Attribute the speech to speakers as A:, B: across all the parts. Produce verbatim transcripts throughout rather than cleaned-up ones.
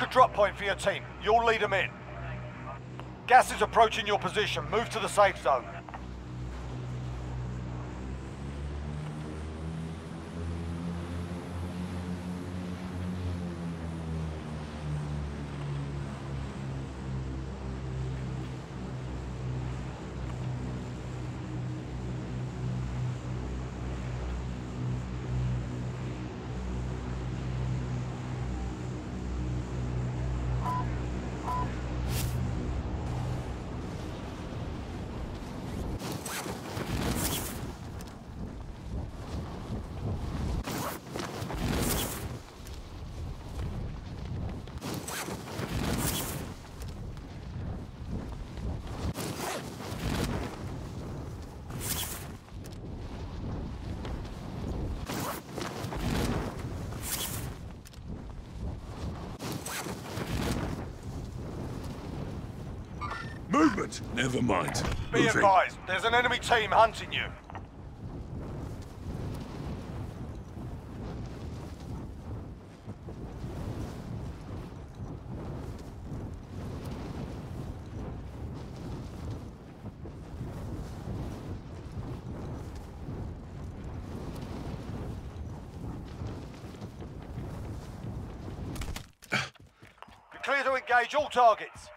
A: a drop point for your team. You'll lead them in. Gas is approaching your position. Move to the safe zone.
B: Movement! Never mind.
A: Be
B: Moving.
A: advised, there's an enemy team hunting you. Be clear to engage all targets.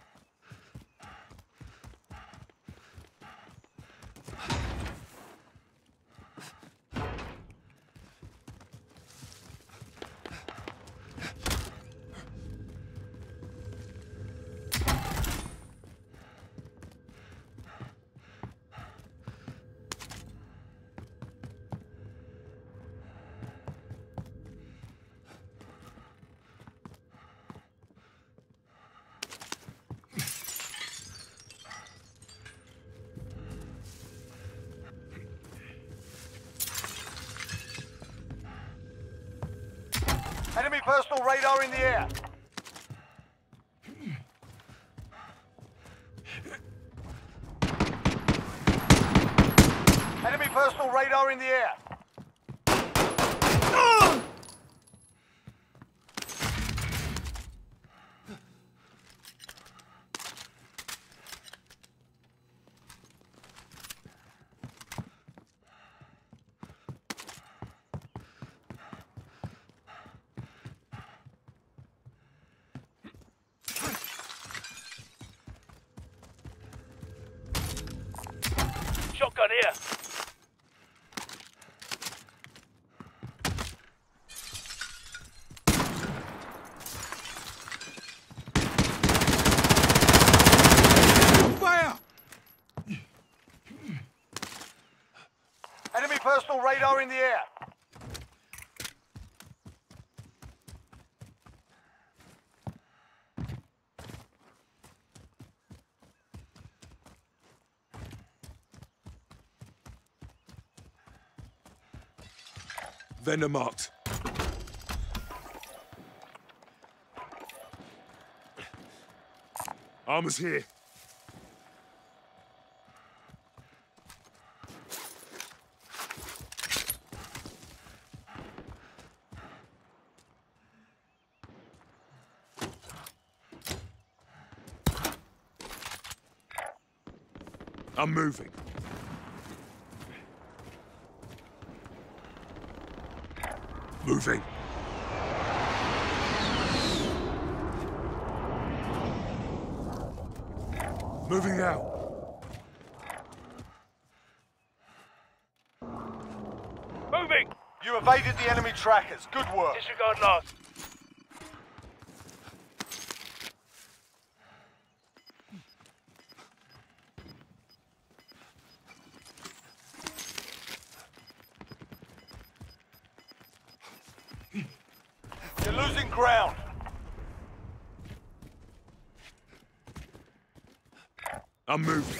A: Enemy personal radar in the air. Enemy personal radar in the air.
C: Shotgun here.
B: Fire!
A: Enemy personal radar in the air.
B: Vendor marked. Armor's here. I'm moving. Moving. Moving out.
C: Moving!
A: You evaded the enemy trackers. Good work.
C: Disregard last.
A: You're losing ground.
B: I'm moving.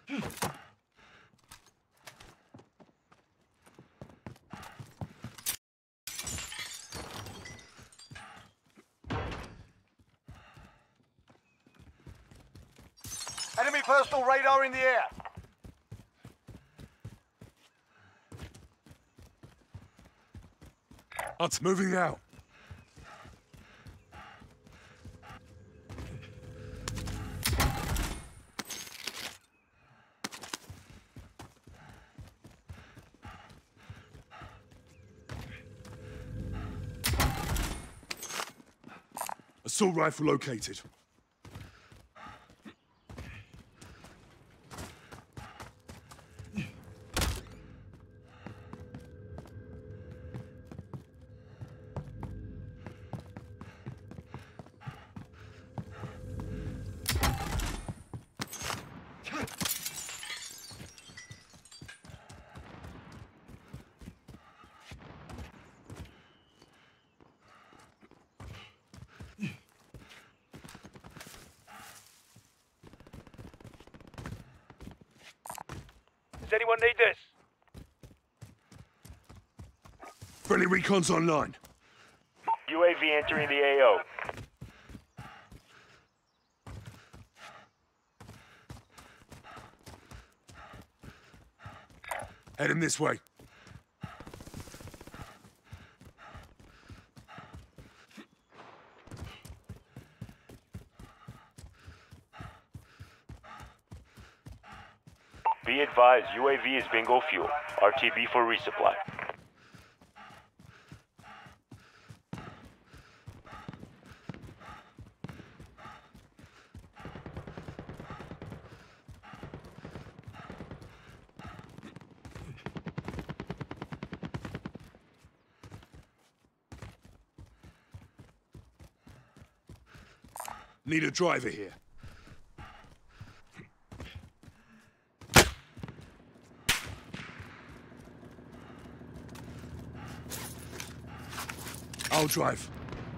A: Enemy personal radar in the air.
B: It's moving out. Assault rifle located.
C: Does anyone need this?
B: Friendly recon's online.
C: U A V entering the A O.
B: Heading this way.
C: Be advised, U A V is bingo fuel. R T B for resupply.
B: Need a driver here. I'll drive.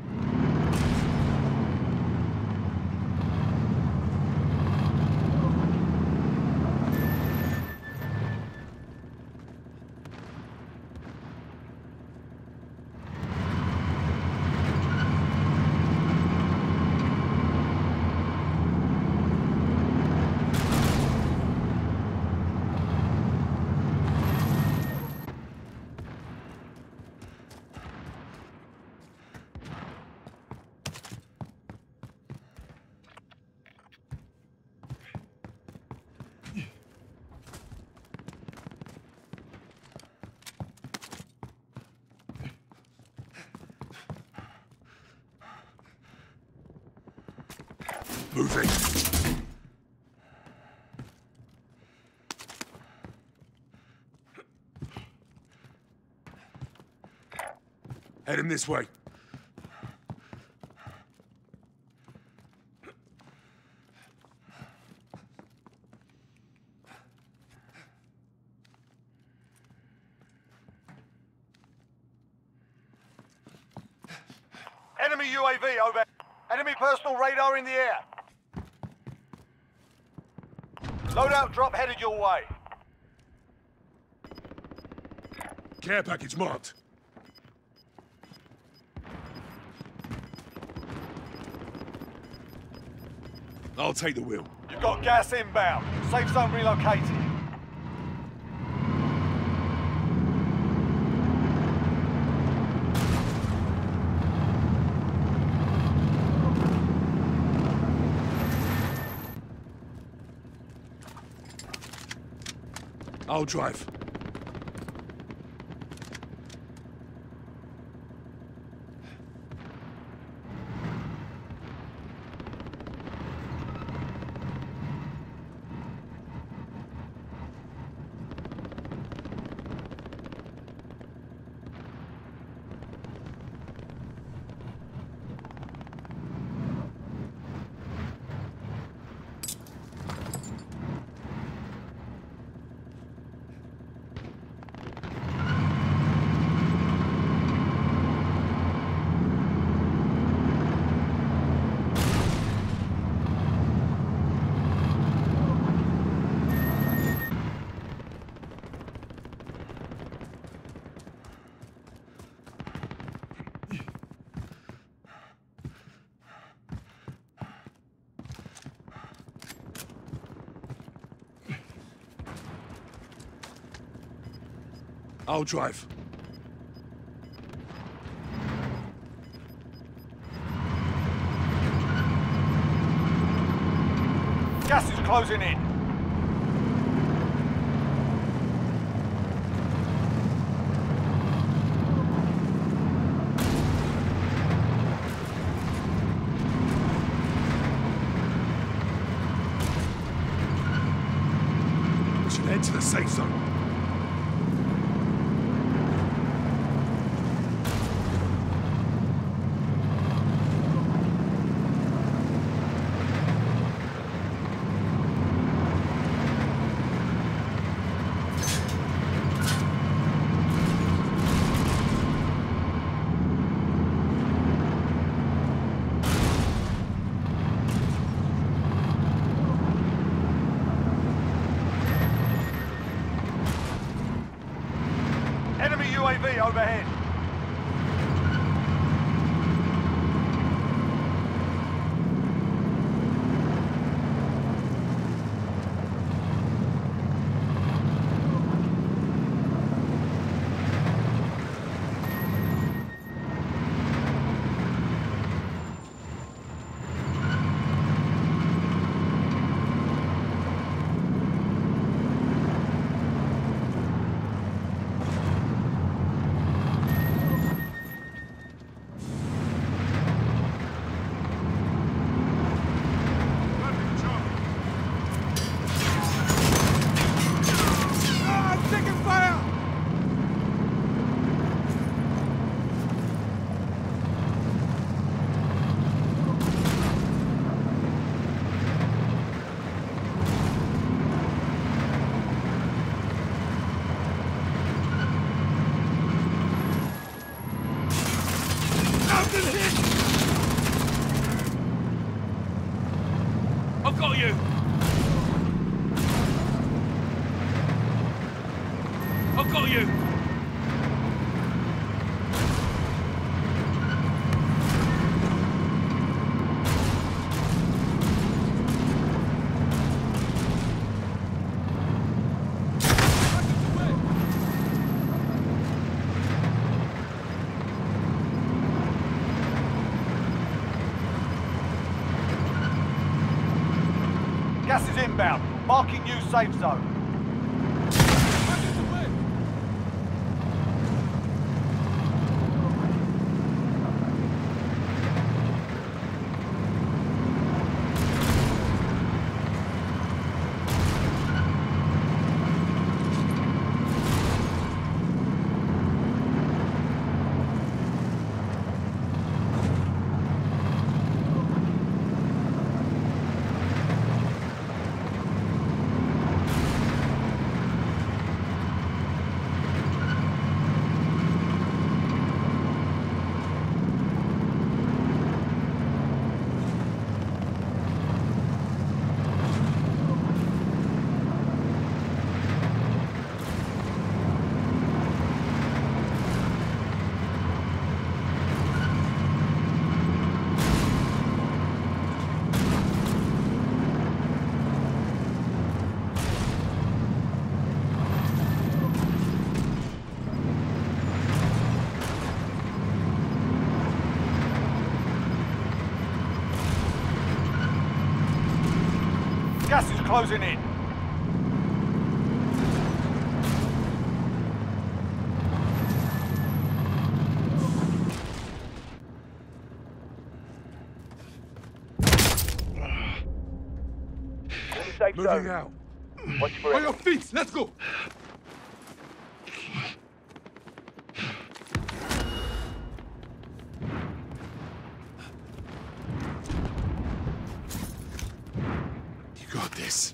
B: Moving. Heading this way.
A: Enemy U A V over. Enemy personal radar in the air. Loadout drop headed your way.
B: Care package marked. I'll take the wheel.
A: You've got gas inbound. Safe zone relocated.
B: I'll drive. I'll drive.
A: Gas is closing in.
B: We should head to the safe zone.
A: Enemy U A V overhead.
B: I've got you! I've got you!
A: Gas is inbound. Marking new safe zone. Gas is closing in.
C: Safe
B: Moving
C: zone.
B: out.
C: Watch for
B: On your feet, let's go! You got this.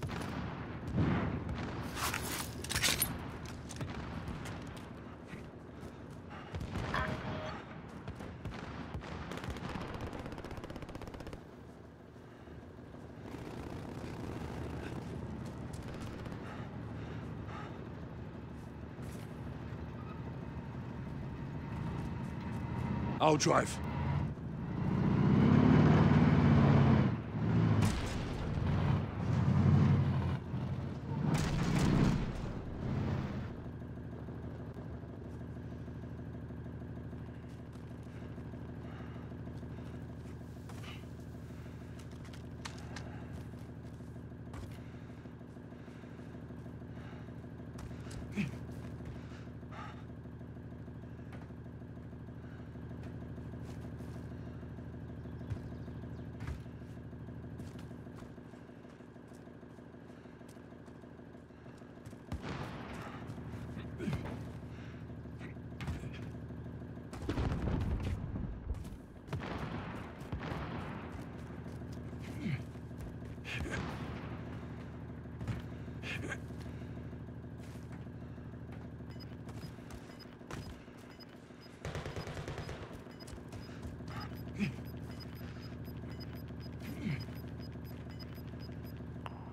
B: I'll drive.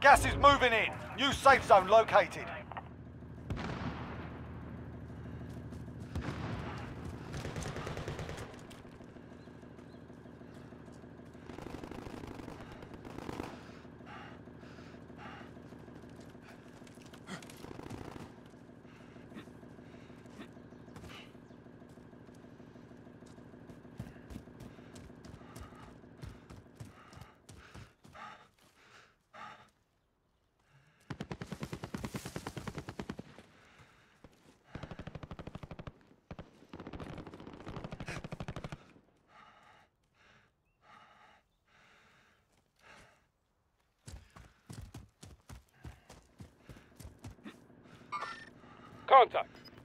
A: Gas is moving in. New safe zone located.
C: Contact.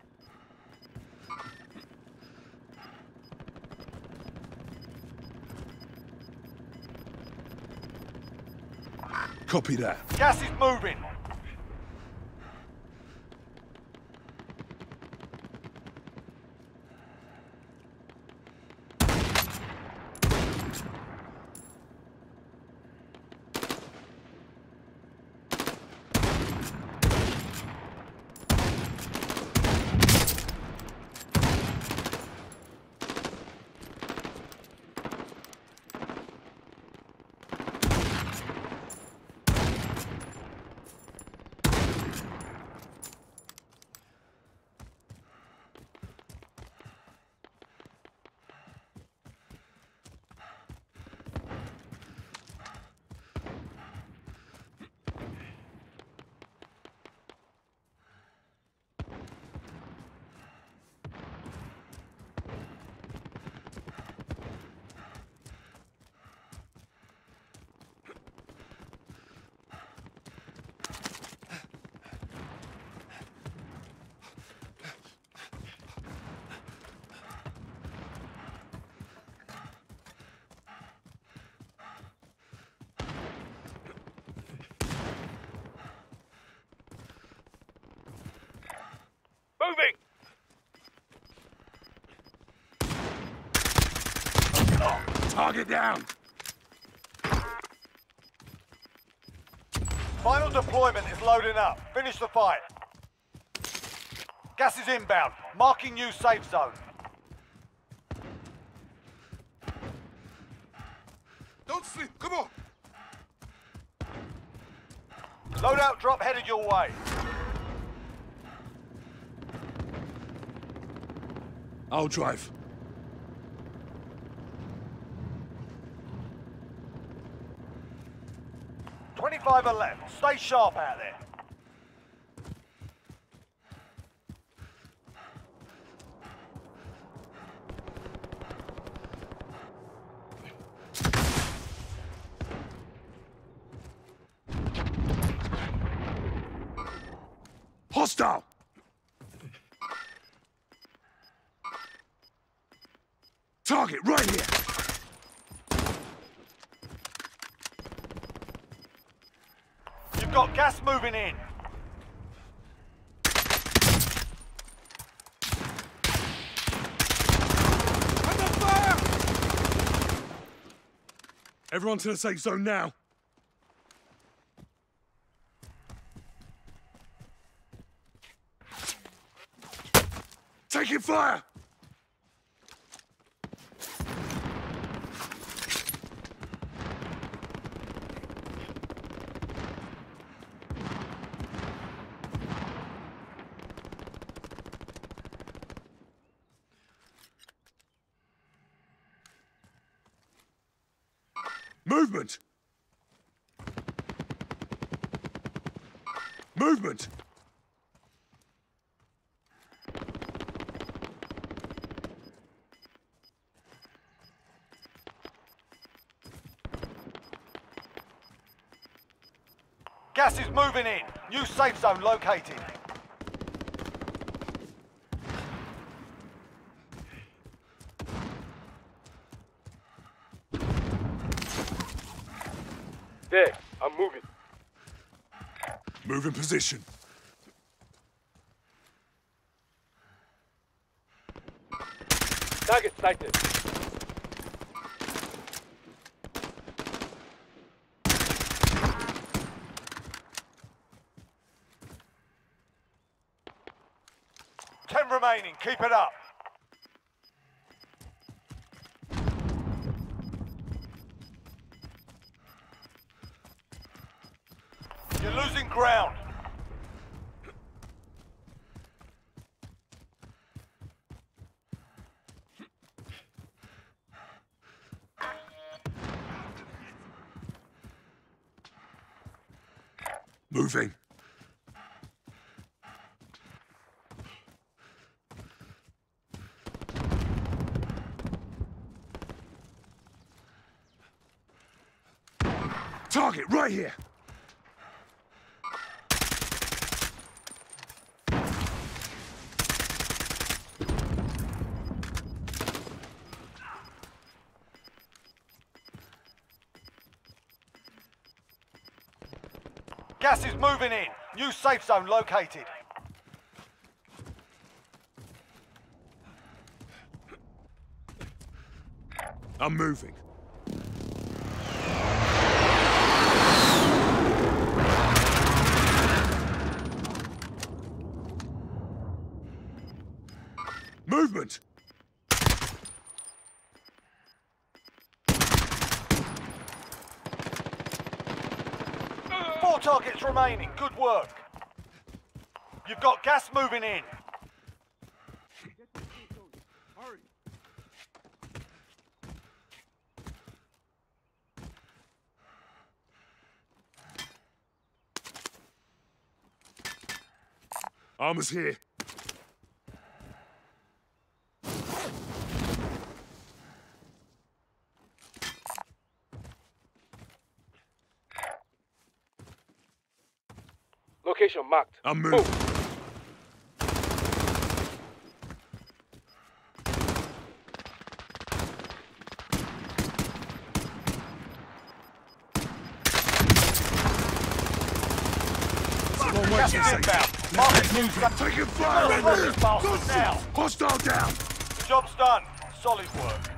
B: Copy that.
A: Gas is moving.
C: Moving!
B: Target down!
A: Final deployment is loading up. Finish the fight. Gas is inbound. Marking new safe zone.
B: Don't sleep, come on!
A: Loadout drop headed your way.
B: I'll drive.
A: twenty-five are left. Stay sharp out there.
B: Hostile! Target right here!
A: You've got gas moving in.
B: Under fire! Everyone to the safe zone now. Taking fire! Movement! Movement!
A: Gas is moving in. New safe zone located.
C: There, I'm moving.
B: Move in position.
C: Target sighted.
A: remaining. Keep it up. You're losing ground.
B: Moving. Target right here.
A: Gas is moving in. New safe zone located.
B: I'm moving. Movement!
A: Four targets remaining. Good work. You've got gas moving in.
B: Hurry! Armor's here.
D: Location marked.
B: I'm moving.
D: Move.
B: Someone
A: Gas
B: wait
A: is
B: a
A: inbound.
B: second.
A: Market new safe.
B: Taking fire!
A: Close this bastard now.
B: Hostile down!
A: Job's done. Solid work.